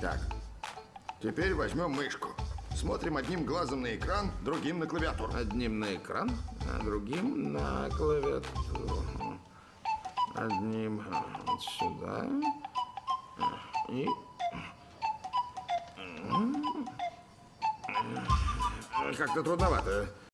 Так, теперь возьмем мышку. Смотрим одним глазом на экран, другим на клавиатуру. Одним на экран, а другим на клавиатуру. Одним вот сюда. И... Как-то трудновато.